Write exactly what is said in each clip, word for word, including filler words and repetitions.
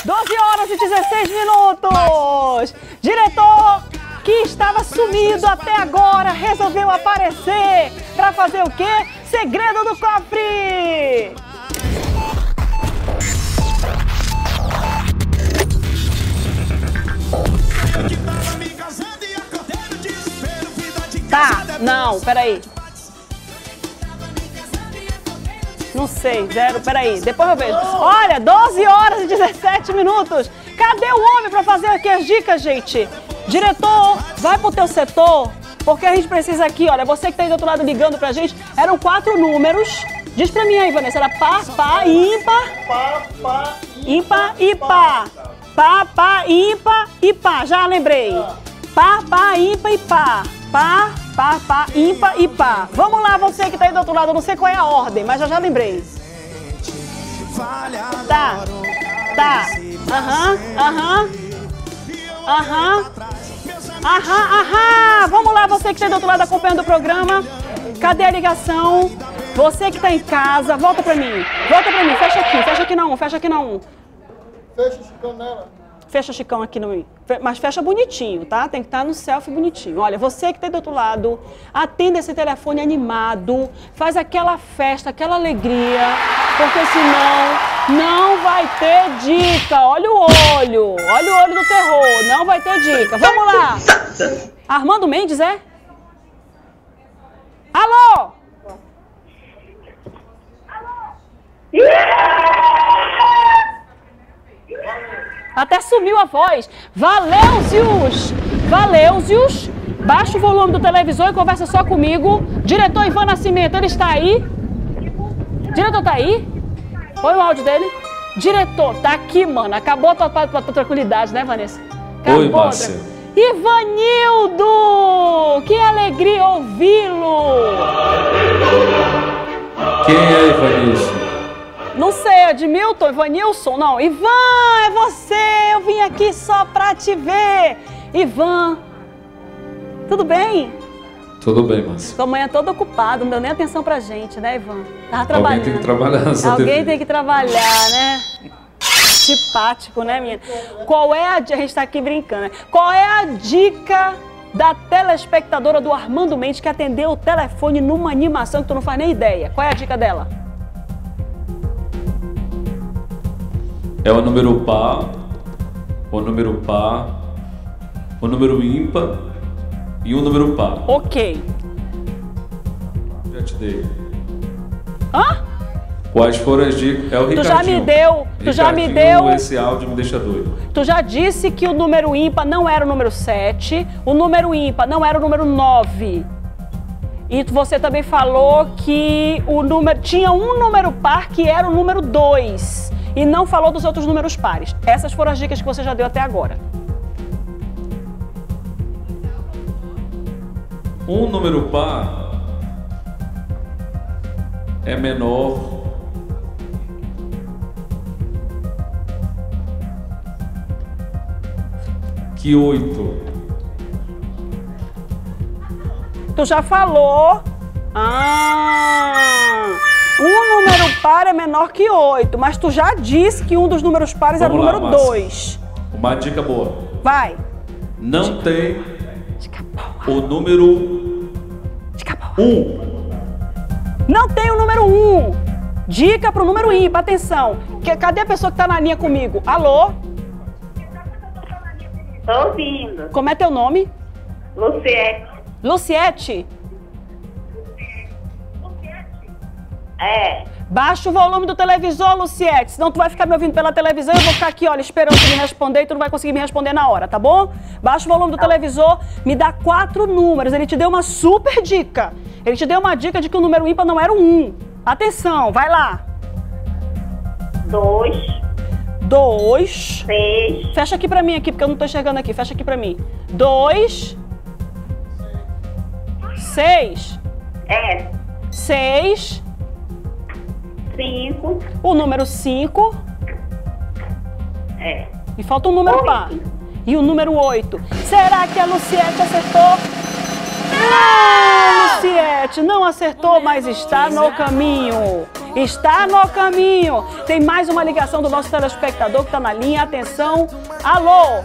doze horas e dezesseis minutos. Diretor, que estava sumido até agora, resolveu aparecer para fazer o quê? Segredo do cofre! Tá, não, peraí. Não sei, zero, peraí, depois eu vejo. Olha, doze horas e dezessete minutos. Cadê o homem para fazer aqui as dicas, gente? Diretor, vai pro teu setor, porque a gente precisa aqui, olha, você que tá aí do outro lado ligando pra gente, eram quatro números. Diz pra mim aí, Vanessa, era pá, pá, ímpar, Pá, pá, ímpar e pá. Pá, pá, ímpar e pá, já lembrei. Pá, pá, ímpar e pá. Pá, pá, pá, ímpar e pá. Vamos lá, você que tá aí do outro lado, eu não sei qual é a ordem, mas eu já lembrei. Tá, tá, aham, aham, aham, aham, aham. Vamos lá, você que tá aí do outro lado acompanhando o programa. Cadê a ligação? Você que tá em casa, volta pra mim. Volta pra mim, fecha aqui, fecha aqui na um, fecha aqui na um. Fecha o Chicão nela. Fecha Chicão aqui no... Mas fecha bonitinho, tá? Tem que estar no selfie bonitinho. Olha, você que tá do outro lado, atenda esse telefone animado, faz aquela festa, aquela alegria, porque senão não vai ter dica. Olha o olho, olha o olho do terror, não vai ter dica. Vamos lá. Armando Mendes, é? Alô? Até sumiu a voz. Valeuzius! Valeuzius! Baixa o volume do televisor e conversa só comigo. Diretor Ivan Nascimento, ele está aí? Diretor, tá aí? Põe o áudio dele. Diretor, tá aqui, mano. Acabou a tua, tua, tua tranquilidade, né, Vanessa? Acabou. Oi, Márcia. Ivanildo! Que alegria ouvi-lo! Quem é Ivanilson? Não sei, Edmilton, Ivanilson, não. Ivan, é você! Eu vim aqui só pra te ver. Ivan, tudo bem? Tudo bem, Márcia. Sua mãe é toda ocupada, não deu nem atenção pra gente, né, Ivan? Tava trabalhando. Alguém tem que trabalhar nessa Alguém T V. tem que trabalhar, né? Simpático, né, menina? Qual é a... A gente tá aqui brincando, né? Qual é a dica da telespectadora do Armando Mendes que atendeu o telefone numa animação que tu não faz nem ideia? Qual é a dica dela? É o número par, o número par, o número ímpar e o número par. Ok. Já te dei. Hã? Quais foram as dicas? É o Tu Ricardinho. já me deu, tu já me Ricardinho, deu... Esse áudio me deixa doido. Tu já disse que o número ímpar não era o número sete, o número ímpar não era o número nove. E você também falou que o número tinha um número par que era o número dois. E não falou dos outros números pares. Essas foram as dicas que você já deu até agora. Um número par é menor que oito. Tu já falou. Ah, um número par é menor que oito, mas tu já disse que um dos números pares era o Vamos lá, número Márcia. dois. Uma dica boa. Vai. Não tem Dica boa. o número Dica boa. um. Não tem o número um. Dica pro número ímpar. Atenção. Que- Cadê a pessoa que tá na linha comigo? Alô? Tô ouvindo. Como é teu nome? Luciete. Luciete? É. Baixa o volume do televisor, Luciete, senão tu vai ficar me ouvindo pela televisão e eu vou ficar aqui, olha, esperando tu me responder e tu não vai conseguir me responder na hora, tá bom? Baixa o volume do televisor, me dá quatro números, ele te deu uma super dica. Ele te deu uma dica de que o número ímpar não era o um. Atenção, vai lá. Dois. Dois. Seis. Fecha aqui pra mim aqui, porque eu não tô enxergando aqui, fecha aqui pra mim. Dois. Seis. É. Seis. Cinco. O número cinco. É. E falta um número Oito. par. E o número oito. Será que a Luciete acertou? Não, Luciete, não acertou, mas está no caminho. Está no caminho. Tem mais uma ligação do nosso telespectador que está na linha. Atenção. Alô?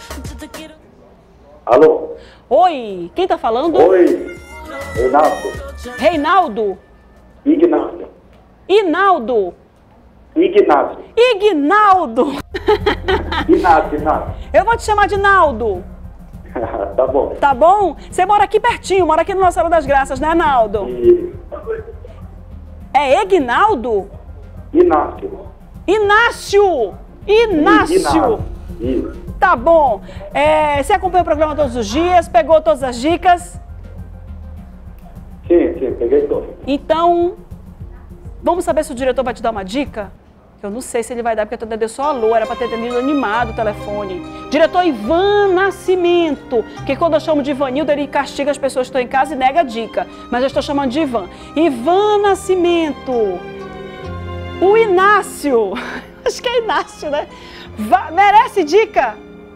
Alô? Oi, quem está falando? Oi, Reinaldo. Reinaldo? Ignácio. Inaldo? Ignácio. Ignaldo? Inácio, Inácio. Eu vou te chamar de Naldo. Tá bom. Tá bom? Você mora aqui pertinho, mora aqui no Nossa Senhora das Graças, né, Naldo? E... É Ignaldo? Inácio. Inácio! Inácio! Isso. Tá bom. É, você acompanha o programa todos os dias, pegou todas as dicas? Sim, sim, peguei todo. Então, vamos saber se o diretor vai te dar uma dica? Eu não sei se ele vai dar, porque eu atendeu só alô, era para ter atendido animado o telefone. Diretor Ivan Nascimento, que quando eu chamo de Ivanildo, ele castiga as pessoas que estão em casa e nega a dica. Mas eu estou chamando de Ivan. Ivan Nascimento. O Inácio. Acho que é Inácio, né? Va- merece dica?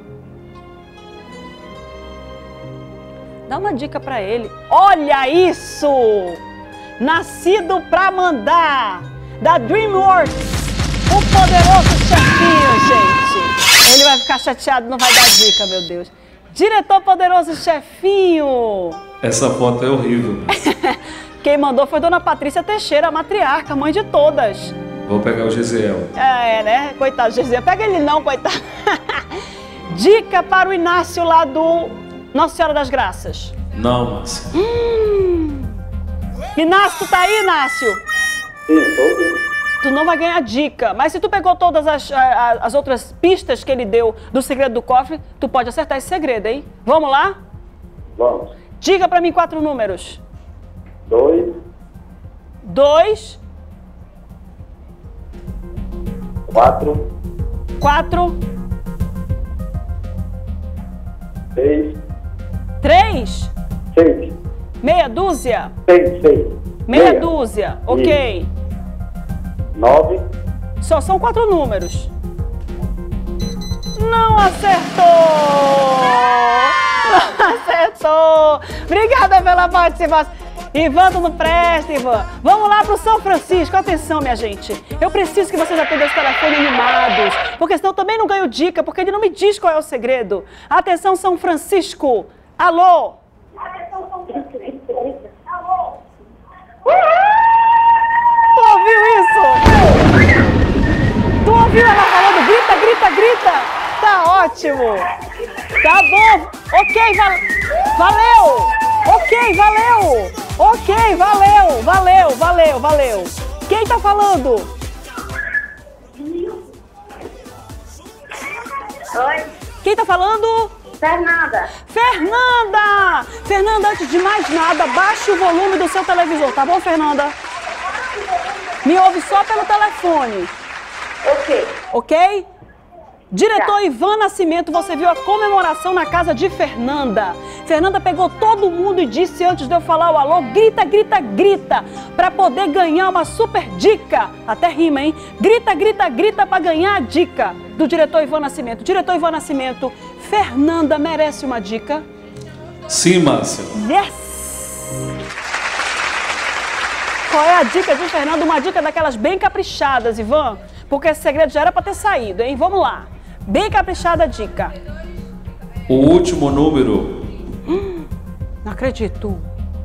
Dá uma dica para ele. Olha isso! Nascido pra mandar, da DreamWorks. O poderoso chefinho, gente. Ele vai ficar chateado, não vai dar dica, meu Deus. Diretor poderoso chefinho. Essa foto é horrível. Quem mandou foi Dona Patrícia Teixeira, a matriarca, mãe de todas. Vou pegar o Gesiel. É, né? Coitado, Jesus. Pega ele não, coitado. Dica para o Inácio lá do Nossa Senhora das Graças. Não, Márcia. Hum. Inácio, tu tá aí, Inácio? Sim, tô ouvindo. Tu não vai ganhar dica, mas se tu pegou todas as, as, as outras pistas que ele deu do segredo do cofre, tu pode acertar esse segredo, hein? Vamos lá? Vamos. Diga pra mim quatro números. Dois, Dois, quatro, quatro, seis, três, seis. meia dúzia, Seis, seis. meia dúzia, ok. Nove. Só são quatro números. Não acertou! Não acertou! Obrigada pela participação. Ivan, tu não presta, Ivan. Vamos lá pro São Francisco. Atenção, minha gente. Eu preciso que vocês atendam esse telefone animados, porque senão eu também não ganho dica, porque ele não me diz qual é o segredo. Atenção, São Francisco. Alô? Tu ouviu isso? Tu ouviu ela falando grita, grita, grita? Tá ótimo. Tá bom. Ok, val... valeu. Ok, valeu. Ok, valeu. Valeu, valeu, valeu. Quem tá falando? Oi, Quem tá falando? Fernanda. Fernanda! Fernanda, antes de mais nada, baixe o volume do seu televisor, tá bom, Fernanda? Me ouve só pelo telefone, Ok. ok? Diretor Tá. Ivan Nascimento, você viu a comemoração na casa de Fernanda. Fernanda pegou todo mundo e disse antes de eu falar o alô, grita, grita, grita, para poder ganhar uma super dica. Até rima, hein? Grita, grita, grita para ganhar a dica do diretor Ivan Nascimento. Diretor Ivan Nascimento, Fernanda merece uma dica? Sim, Márcia. Yes! Qual é a dica de Fernanda? Uma dica daquelas bem caprichadas, Ivan, porque esse segredo já era para ter saído, hein? Vamos lá. Bem caprichada a dica. O último número, Não acredito.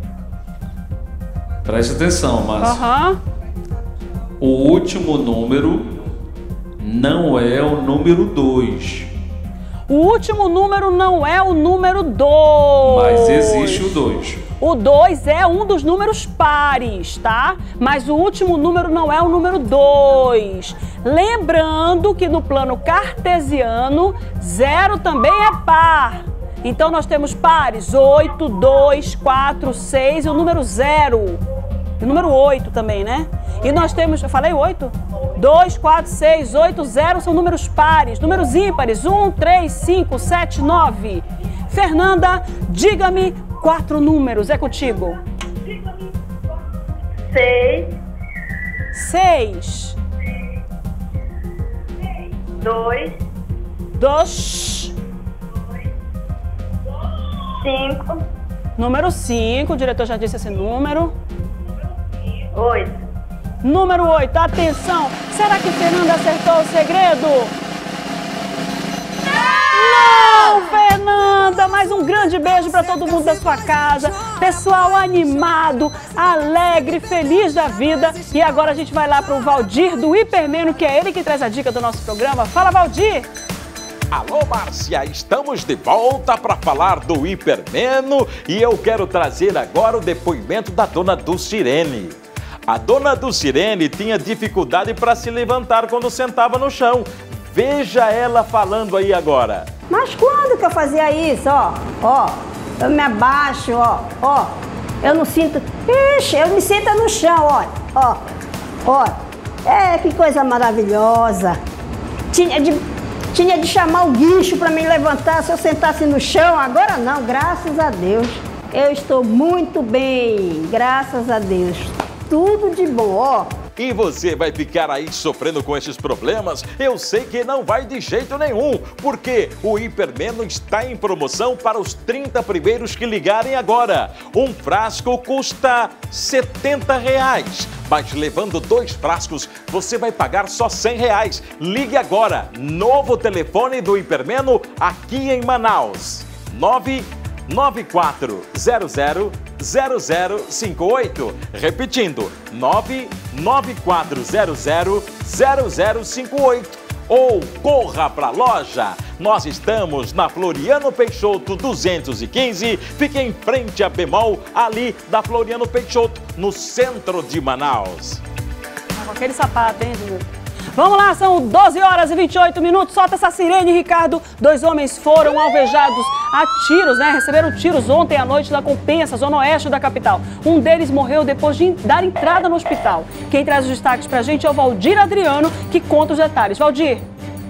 preste atenção, Márcia. Aham. O último número não é o número dois, O último número não é o número dois. mas existe o dois. O dois é um dos números pares, tá? Mas o último número não é o número dois. Lembrando que no plano cartesiano, zero também é par. Então nós temos pares oito, dois, quatro, seis e o número zero. E o número oito também, né? E nós temos, eu falei oito? dois, quatro, seis, oito, zero são números pares. Números ímpares, um, três, cinco, sete, nove. Fernanda, diga-me quatro números, é contigo. Seis, Seis, dois, dois, cinco, número cinco, o diretor já disse esse número. oito. número oito. Atenção, será que Fernanda acertou o segredo? Não, Fernanda! Mais um grande beijo para todo mundo da sua casa. Pessoal animado, alegre, feliz da vida. E agora a gente vai lá para o Valdir do Hipermeno, que é ele que traz a dica do nosso programa. Fala, Valdir! Alô, Márcia, estamos de volta para falar do Hipermeno e eu quero trazer agora o depoimento da dona Dulcirene. A dona Dulcirene tinha dificuldade para se levantar quando sentava no chão. Veja ela falando aí agora. Mas quando que eu fazia isso, ó? Ó, eu me abaixo, ó, ó. Eu não sinto... Ixi, eu me sinto no chão, olha, ó, ó. É, que coisa maravilhosa. Tinha de, tinha de chamar o guincho para me levantar se eu sentasse no chão. Agora não, graças a Deus. Eu estou muito bem, graças a Deus. Tudo de bom, ó. E você vai ficar aí sofrendo com esses problemas? Eu sei que não vai de jeito nenhum, porque o Hipermeno está em promoção para os trinta primeiros que ligarem agora. Um frasco custa setenta reais, mas levando dois frascos, você vai pagar só cem reais. Ligue agora, novo telefone do Hipermeno aqui em Manaus. nove nove quatro zero zero zero zero cinco oito. Repetindo, nove nove quatro zero zero zero zero cinco oito. Ou corra para a loja. Nós estamos na Floriano Peixoto duzentos e quinze, fica em frente a Bemol, ali da Floriano Peixoto, no centro de Manaus. Com aquele sapato, hein, Júlio? Vamos lá, são doze horas e vinte e oito minutos. Solta essa sirene, Ricardo. Dois homens foram alvejados a tiros, né? Receberam tiros ontem à noite na Compensa, zona oeste da capital. Um deles morreu depois de dar entrada no hospital. Quem traz os destaques pra gente é o Valdir Adriano, que conta os detalhes. Valdir.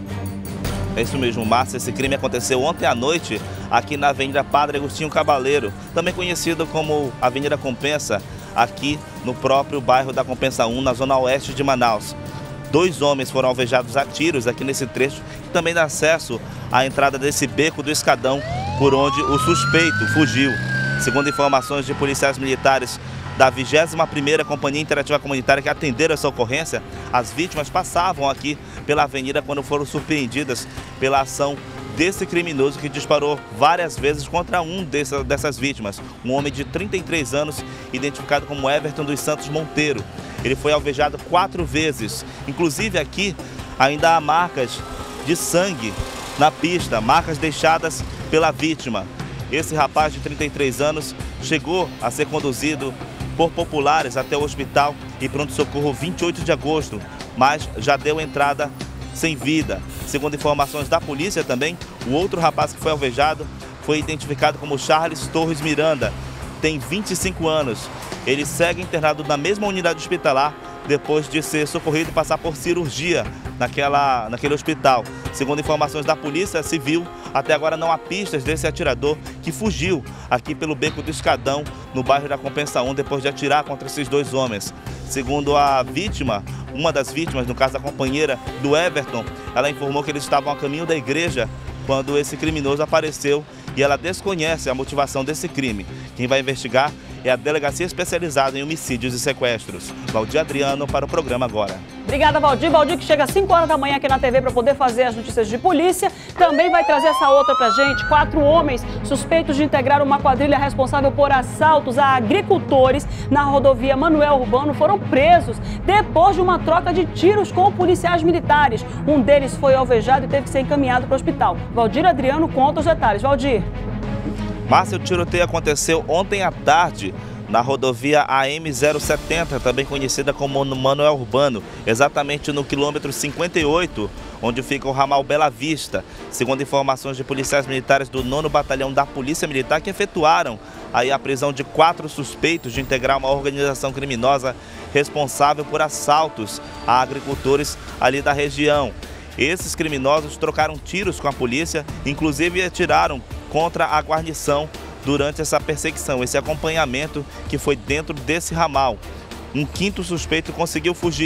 É isso mesmo, Márcia. Esse crime aconteceu ontem à noite aqui na Avenida Padre Agostinho Cabaleiro, também conhecido como Avenida Compensa, aqui no próprio bairro da Compensa um, na zona oeste de Manaus. Dois homens foram alvejados a tiros aqui nesse trecho, que também dá acesso à entrada desse beco do escadão por onde o suspeito fugiu. Segundo informações de policiais militares da vigésima primeira Companhia Interativa Comunitária que atenderam essa ocorrência, as vítimas passavam aqui pela avenida quando foram surpreendidas pela ação desse criminoso que disparou várias vezes contra um dessa, dessas vítimas, um homem de trinta e três anos, identificado como Everton dos Santos Monteiro. Ele foi alvejado quatro vezes, inclusive aqui ainda há marcas de sangue na pista, marcas deixadas pela vítima. Esse rapaz de trinta e três anos chegou a ser conduzido por populares até o hospital e pronto-socorro vinte e oito de agosto, mas já deu entrada sem vida. Segundo informações da polícia também, o outro rapaz que foi alvejado foi identificado como Charles Torres Miranda, tem vinte e cinco anos. Ele segue internado na mesma unidade hospitalar depois de ser socorrido e passar por cirurgia naquela, naquele hospital. Segundo informações da Polícia Civil, até agora não há pistas desse atirador que fugiu aqui pelo Beco do Escadão, no bairro da Compensa um, depois de atirar contra esses dois homens. Segundo a vítima, uma das vítimas, no caso a companheira do Everton, ela informou que eles estavam a caminho da igreja quando esse criminoso apareceu e ela desconhece a motivação desse crime. Quem vai investigar é a Delegacia Especializada em Homicídios e Sequestros. Valdir Adriano para o programa Agora. Obrigada, Valdir. Valdir que chega às cinco horas da manhã aqui na T V para poder fazer as notícias de polícia. Também vai trazer essa outra pra gente. Quatro homens suspeitos de integrar uma quadrilha responsável por assaltos a agricultores na rodovia Manuel Urbano foram presos depois de uma troca de tiros com policiais militares. Um deles foi alvejado e teve que ser encaminhado para o hospital. Valdir Adriano conta os detalhes. Valdir. Márcia, o tiroteio aconteceu ontem à tarde na rodovia A M zero setenta, também conhecida como Manuel Urbano, exatamente no quilômetro cinquenta e oito, onde fica o ramal Bela Vista. Segundo informações de policiais militares do nono Batalhão da Polícia Militar, que efetuaram aí a prisão de quatro suspeitos de integrar uma organização criminosa responsável por assaltos a agricultores ali da região. Esses criminosos trocaram tiros com a polícia, inclusive atiraram contra a guarnição durante essa perseguição, esse acompanhamento que foi dentro desse ramal. Um quinto suspeito conseguiu fugir.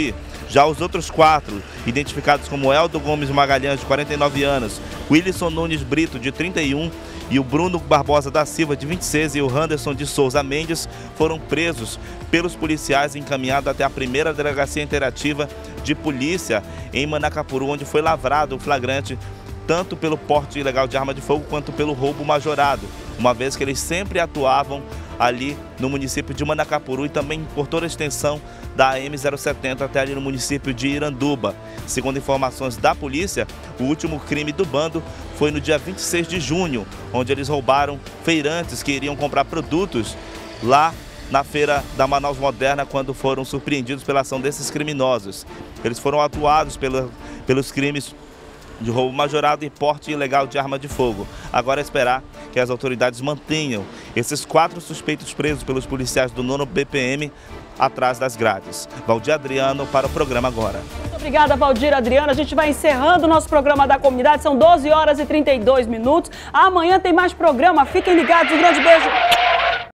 Já os outros quatro, identificados como Eldo Gomes Magalhães, de quarenta e nove anos, Wilson Nunes Brito, de trinta e um, e o Bruno Barbosa da Silva, de vinte e seis, e o Anderson de Souza Mendes, foram presos pelos policiais e encaminhados até a primeira delegacia interativa de polícia em Manacapuru, onde foi lavrado o flagrante tanto pelo porte ilegal de arma de fogo quanto pelo roubo majorado, uma vez que eles sempre atuavam ali no município de Manacapuru e também por toda a extensão da A M zero setenta até ali no município de Iranduba. Segundo informações da polícia, o último crime do bando foi no dia vinte e seis de junho, onde eles roubaram feirantes que iriam comprar produtos lá na feira da Manaus Moderna, quando foram surpreendidos pela ação desses criminosos. Eles foram atuados pela, pelos crimes de roubo majorado e porte ilegal de arma de fogo. Agora é esperar que as autoridades mantenham esses quatro suspeitos presos pelos policiais do nono B P M atrás das grades. Valdir Adriano para o programa Agora. Muito obrigada, Valdir Adriano. A gente vai encerrando o nosso programa da comunidade. São doze horas e trinta e dois minutos. Amanhã tem mais programa. Fiquem ligados. Um grande beijo.